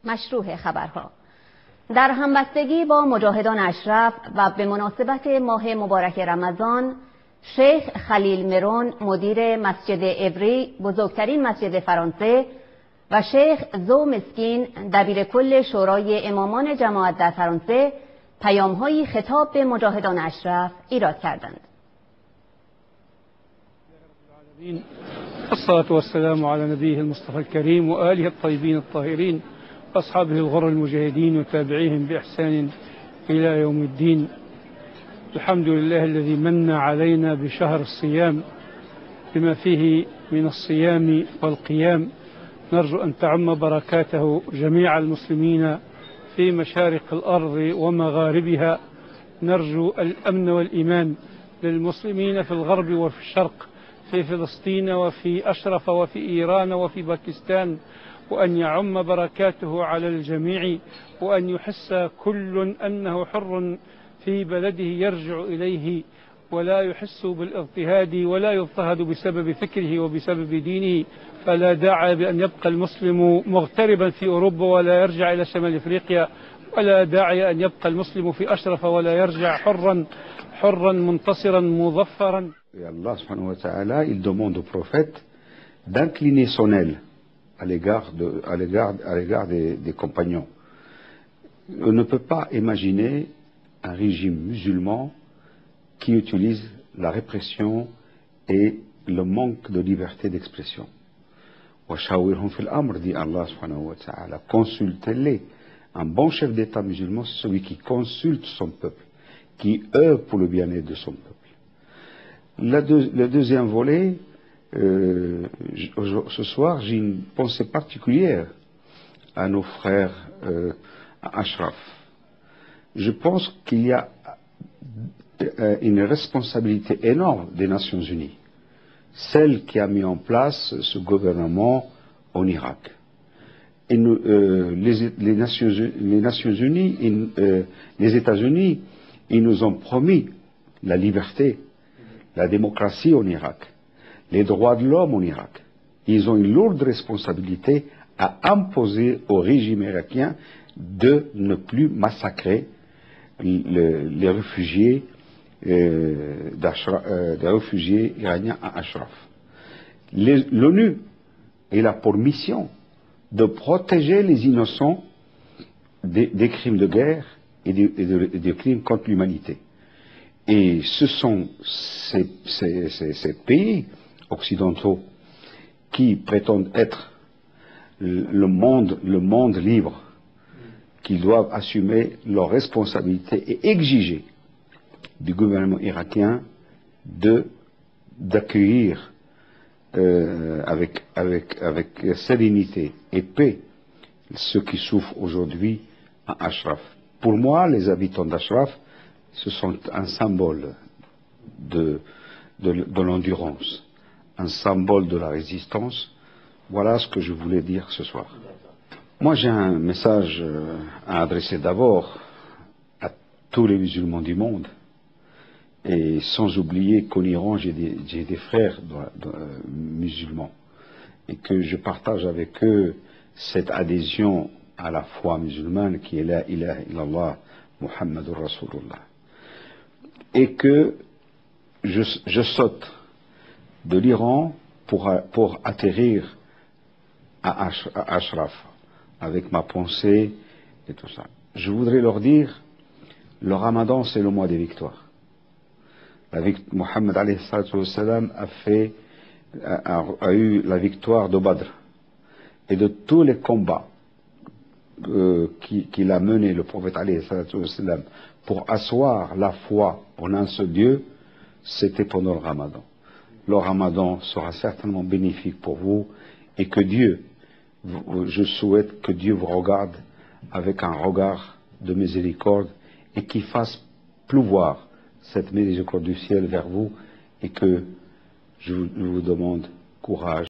مشروح خبرها. در همبستگی با مجاهدان اشرف و به مناسبت ماه مبارک رمضان، شیخ خلیل مرون مدیر مسجد ابری بزرگترین مسجد فرانسه و شیخ زو مسکین دبیر کل شورای امامان جماعت در فرانسه پیام‌های خطاب به مجاهدان اشرف ایراد کردند. الصلاة والسلام على نبيه المصطفى الكريم وآله الطيبين الطاهرين وأصحابه الغر المجاهدين وتابعيهم بإحسان إلى يوم الدين. الحمد لله الذي من علينا بشهر الصيام بما فيه من الصيام والقيام. نرجو أن تعم بركاته جميع المسلمين في مشارق الأرض ومغاربها. نرجو الأمن والإيمان للمسلمين في الغرب وفي الشرق، في فلسطين وفي أشرف وفي إيران وفي باكستان، وأن يعم بركاته على الجميع، وأن يحس كل أنه حر في بلده يرجع إليه، ولا يحس بالاضطهاد ولا يضطهد بسبب فكره وبسبب دينه. فلا داعي بأن يبقى المسلم مغتربا في أوروبا ولا يرجع إلى شمال إفريقيا، ولا داعي أن يبقى المسلم في أشرف ولا يرجع حرا منتصرا مظفرا. Allah subhanahu wa ta'ala, il demande au prophète d'incliner son aile à l'égard des compagnons. On ne peut pas imaginer un régime musulman qui utilise la répression et le manque de liberté d'expression. وَشَاوِرْهُمْ فِي الْأَمْرِ, dit Allah subhanahu wa ta'ala. Consultez-les. Un bon chef d'État musulman, c'est celui qui consulte son peuple, qui œuvre pour le bien-être de son peuple. Le deuxième volet, ce soir, j'ai une pensée particulière à nos frères Ashraf. Je pense qu'il y a une responsabilité énorme des Nations Unies, celle qui a mis en place ce gouvernement en Irak. Et les Nations Unies, les États-Unis, ils nous ont promis la liberté, la démocratie en Irak, les droits de l'homme en Irak. Ils ont une lourde responsabilité à imposer au régime irakien de ne plus massacrer les réfugiés, des réfugiés iraniens à Ashraf. L'ONU a pour mission de protéger les innocents des crimes de guerre et des crimes contre l'humanité. Et ce sont ces pays occidentaux qui prétendent être le monde libre, qui doivent assumer leurs responsabilités et exiger du gouvernement irakien d'accueillir avec sérénité et paix ceux qui souffrent aujourd'hui à Ashraf. Pour moi, les habitants d'Ashraf, ce sont un symbole de l'endurance, un symbole de la résistance. Voilà ce que je voulais dire ce soir. Moi, j'ai un message à adresser d'abord à tous les musulmans du monde, et sans oublier qu'en Iran, j'ai des frères musulmans, et que je partage avec eux cette adhésion à la foi musulmane qui est la ilaha illallah Muhammadur Rasulullah. Et que je saute de l'Iran pour atterrir à Ashraf avec ma pensée et tout ça. Je voudrais leur dire, le Ramadan c'est le mois des victoires. Mohammed alayhi salatu wassalam a eu la victoire de Badr et de tous les combats qu'il a mené le prophète alayhi salatu wassalam pour asseoir la foi en un seul Dieu, c'était pendant le Ramadan. Le Ramadan sera certainement bénéfique pour vous, et que Dieu, je souhaite que Dieu vous regarde avec un regard de miséricorde et qu'il fasse pleuvoir cette miséricorde du ciel vers vous, et que je vous demande courage.